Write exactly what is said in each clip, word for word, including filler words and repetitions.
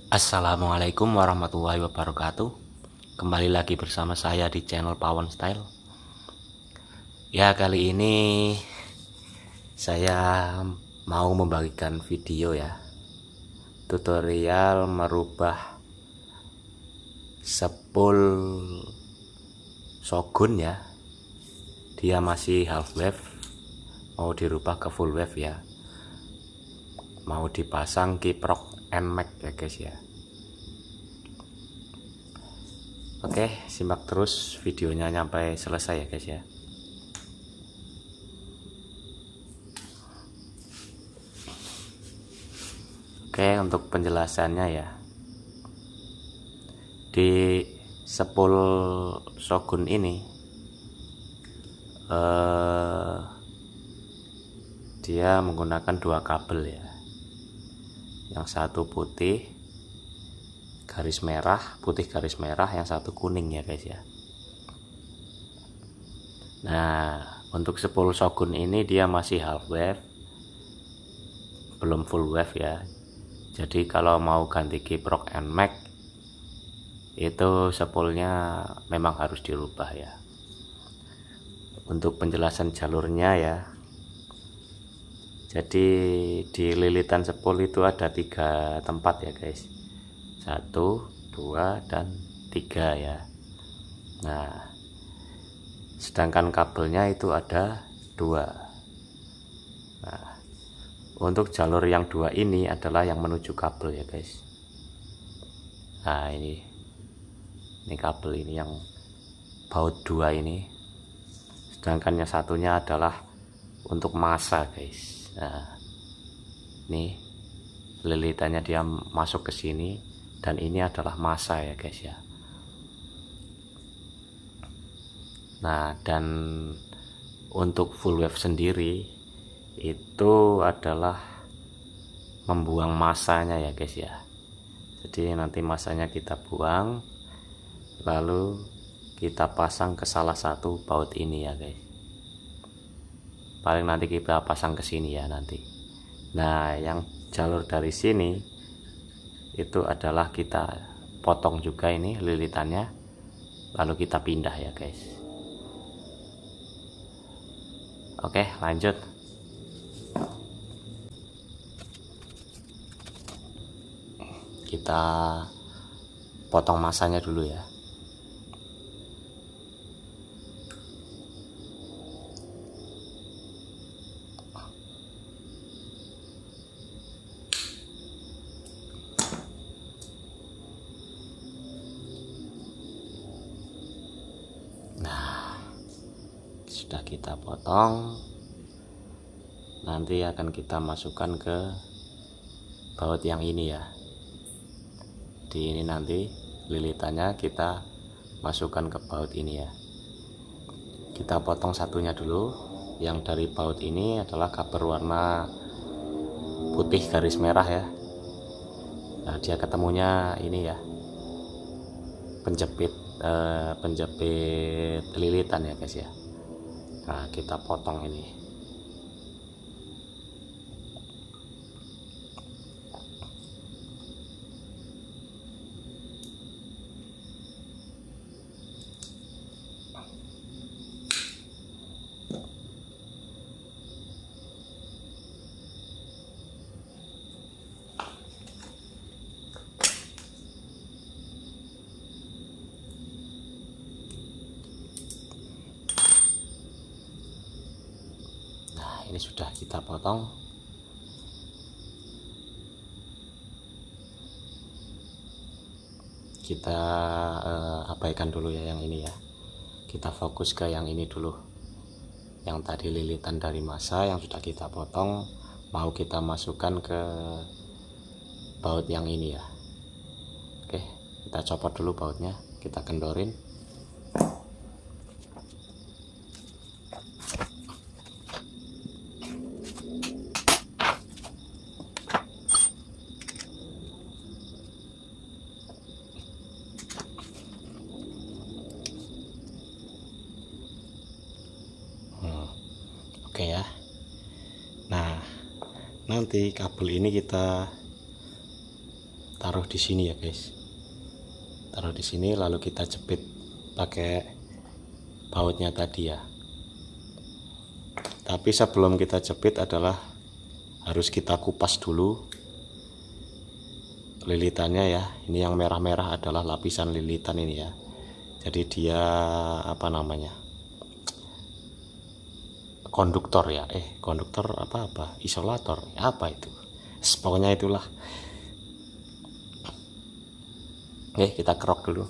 Assalamualaikum warahmatullahi wabarakatuh. Kembali lagi bersama saya di channel Pawon Style. Ya, kali ini saya mau membagikan video ya, tutorial merubah spool Shogun ya. Dia masih half wave, mau dirubah ke full wave ya. Mau dipasang kiprok N M A C ya guys ya. Oke, simak terus videonya sampai selesai ya guys ya. Oke, untuk penjelasannya ya, di spool Shogun ini eh, dia menggunakan dua kabel ya. Yang satu putih garis merah, putih garis merah, yang satu kuning ya guys ya. Nah, untuk spool Shogun ini dia masih half wave, belum full wave ya. Jadi kalau mau ganti kiprok N M A C itu spoolnya memang harus dirubah ya. Untuk penjelasan jalurnya ya, jadi di lilitan spool itu ada tiga tempat ya guys, satu, dua, dan tiga ya. Nah, sedangkan kabelnya itu ada dua. Nah, untuk jalur yang dua ini adalah yang menuju kabel ya guys. Nah, ini ini kabel ini yang baut dua ini, sedangkan yang satunya adalah untuk massa guys. Nah, ini lilitannya dia masuk ke sini, dan ini adalah massa ya guys ya. Nah, dan untuk full wave sendiri itu adalah membuang massanya ya guys ya. Jadi nanti massanya kita buang, lalu kita pasang ke salah satu baut ini ya guys. Paling nanti kita pasang ke sini ya nanti. Nah, yang jalur dari sini itu adalah kita potong juga ini lilitannya, lalu kita pindah ya guys. Oke, lanjut. Kita potong masanya dulu ya. Nah, sudah kita potong, nanti akan kita masukkan ke baut yang ini ya. Di ini nanti lilitannya kita masukkan ke baut ini ya. Kita potong satunya dulu. Yang dari baut ini adalah kabel warna putih garis merah ya. Nah, dia ketemunya ini ya, penjepit eh, penjepit lilitan ya guys ya. Nah, kita potong ini. Ini sudah kita potong. Kita eh, abaikan dulu ya yang ini ya. Kita fokus ke yang ini dulu. Yang tadi lilitan dari massa yang sudah kita potong, mau kita masukkan ke baut yang ini ya. Oke, kita copot dulu bautnya, kita kendorin. Oke ya. Nah, nanti kabel ini kita taruh di sini ya guys, taruh di sini lalu kita jepit pakai bautnya tadi ya. Tapi sebelum kita jepit adalah harus kita kupas dulu lilitannya ya. Ini yang merah-merah adalah lapisan lilitan ini ya. Jadi dia apa namanya, konduktor ya, eh konduktor apa apa isolator apa itu, pokoknya itulah. Oke, kita kerok dulu.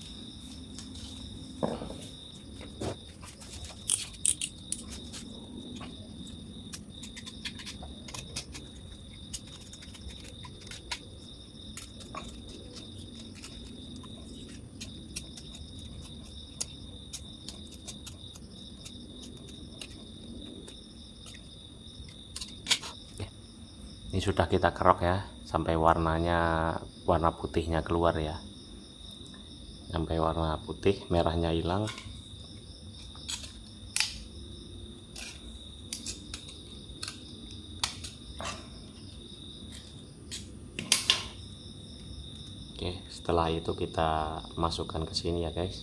Ini sudah kita kerok ya, sampai warnanya, warna putihnya keluar ya, sampai warna putih, merahnya hilang. Oke, setelah itu kita masukkan ke sini ya guys.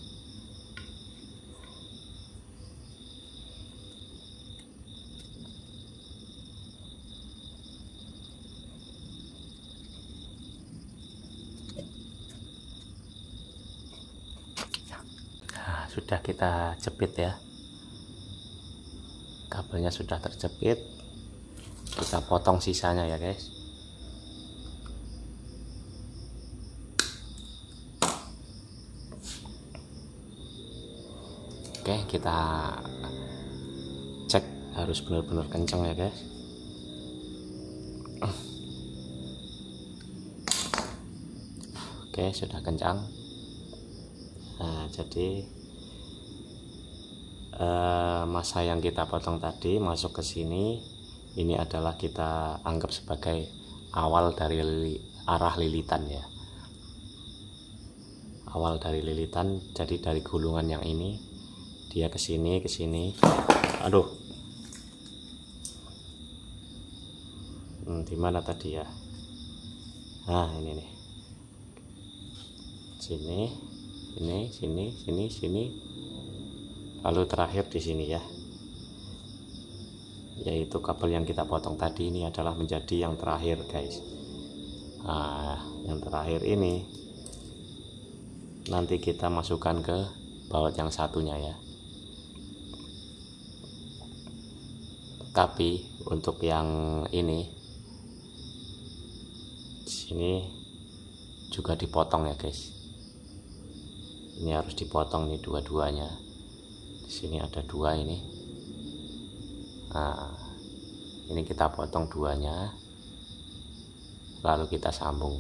Sudah kita jepit ya, kabelnya sudah terjepit, kita potong sisanya ya guys. Oke, kita cek harus benar-benar kencang ya guys. Oke, sudah kencang. Nah, jadi masa yang kita potong tadi masuk ke sini, ini adalah kita anggap sebagai awal dari lili, arah lilitan ya, awal dari lilitan. Jadi dari gulungan yang ini dia ke sini ke sini, aduh, hmm, di mana tadi ya, nah ini nih, sini ini sini sini sini, lalu terakhir di sini ya, yaitu kabel yang kita potong tadi. Ini adalah menjadi yang terakhir guys. Nah, yang terakhir ini nanti kita masukkan ke baut yang satunya ya. Tapi untuk yang ini sini juga dipotong ya guys. Ini harus dipotong nih dua-duanya. Di sini ada dua ini. Nah, ini kita potong duanya, lalu kita sambung.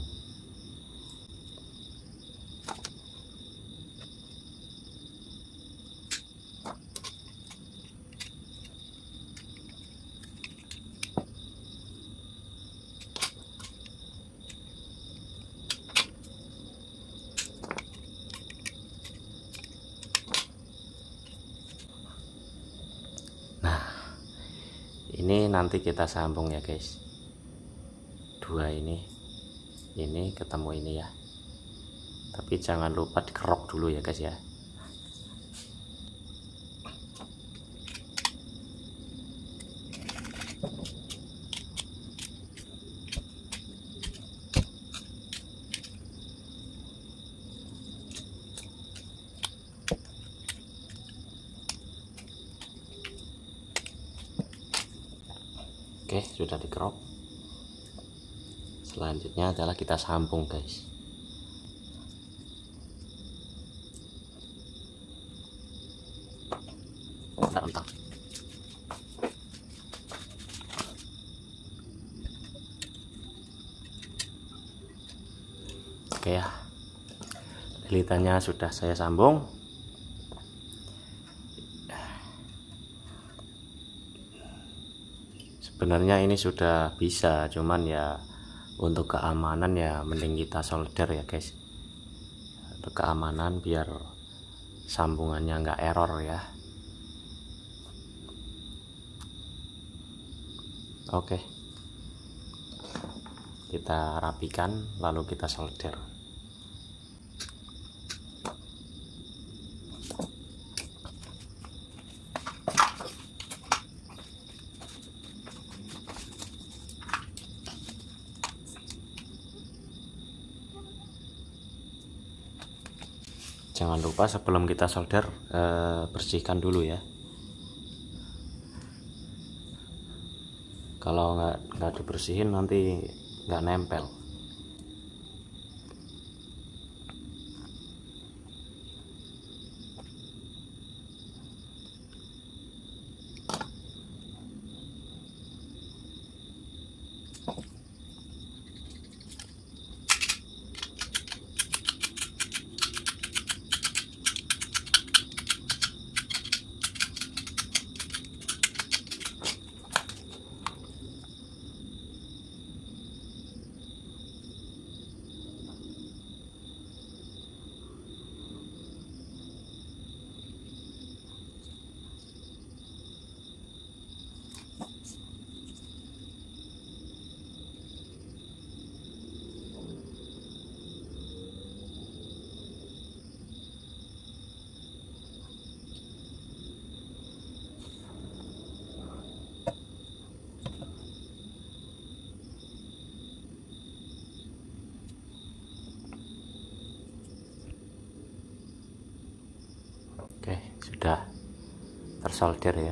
Ini nanti kita sambung ya guys, dua ini ini ketemu ini ya, tapi jangan lupa dikerok dulu ya guys ya. Oke, sudah dikerok. Selanjutnya adalah kita sambung guys. Bentar, bentar. Oke ya, lilitannya sudah saya sambung. Sebenarnya ini sudah bisa, cuman ya untuk keamanan ya mending kita solder ya guys, untuk keamanan biar sambungannya nggak error ya. Oke, kita rapikan lalu kita solder. Jangan lupa sebelum kita solder eh, bersihkan dulu ya. Kalau nggak nggak dibersihin nanti nggak nempel. Oke, sudah tersolder ya.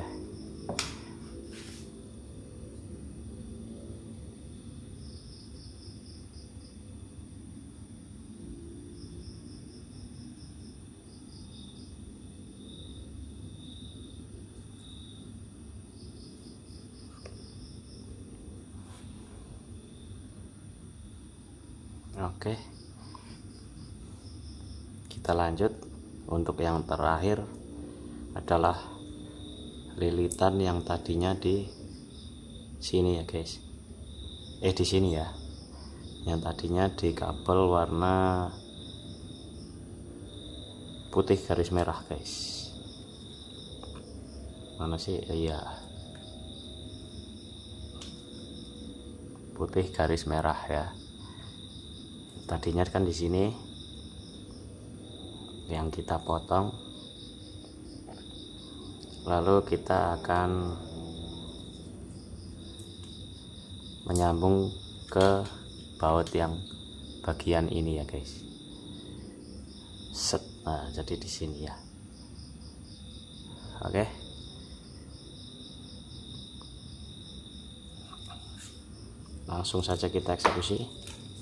Oke, kita lanjut. Untuk yang terakhir adalah lilitan yang tadinya di sini ya guys. Eh di sini ya. Yang tadinya di kabel warna putih garis merah guys. Mana sih? Iya. Putih garis merah ya. Tadinya kan di sini yang kita potong, lalu kita akan menyambung ke baut yang bagian ini ya guys. Set. Nah, jadi di sini ya. Oke. Langsung saja kita eksekusi.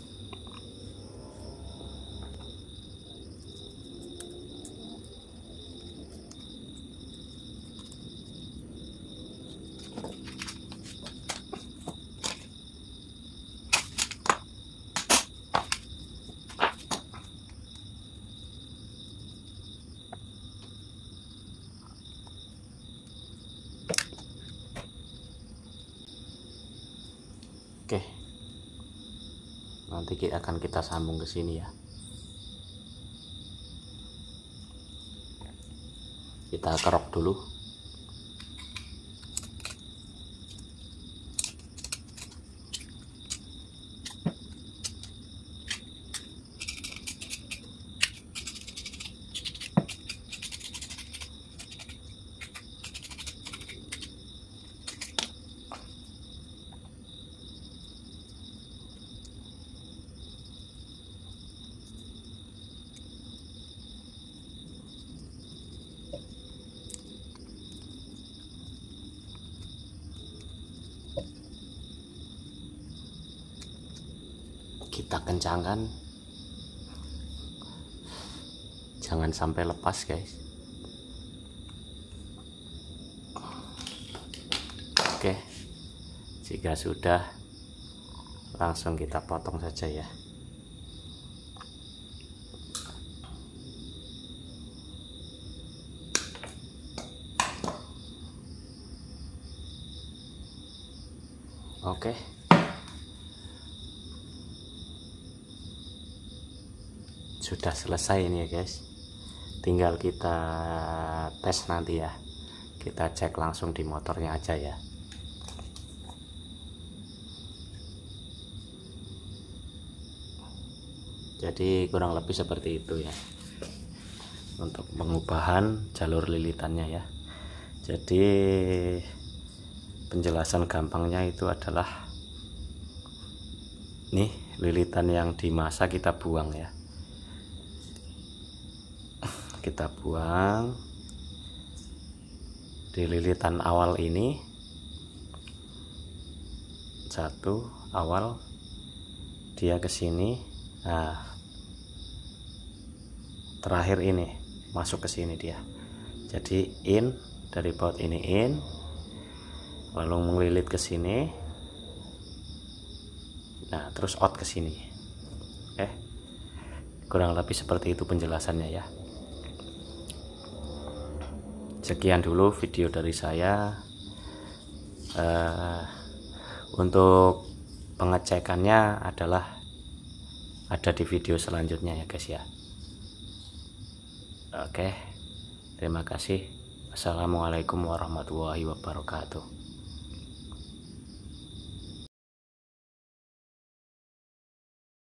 Oke, nanti akan kita sambung ke sini ya. Kita kerok dulu. Kita kencangkan, jangan sampai lepas guys. Oke, jika sudah, langsung kita potong saja ya. Oke, sudah selesai ini ya guys. Tinggal kita tes nanti ya. Kita cek langsung di motornya aja ya. Jadi kurang lebih seperti itu ya untuk pengubahan jalur lilitannya ya. Jadi penjelasan gampangnya itu adalah nih, lilitan yang di masa kita buang ya, kita buang di lilitan awal ini. Satu awal dia ke sini, nah terakhir ini masuk ke sini dia. Jadi in dari baut ini in, lalu melilit ke sini, nah terus out ke sini. Oke, kurang lebih seperti itu penjelasannya ya. Sekian dulu video dari saya. Uh, untuk pengecekannya adalah ada di video selanjutnya ya guys ya. Oke, terima kasih. Assalamualaikum warahmatullahi wabarakatuh.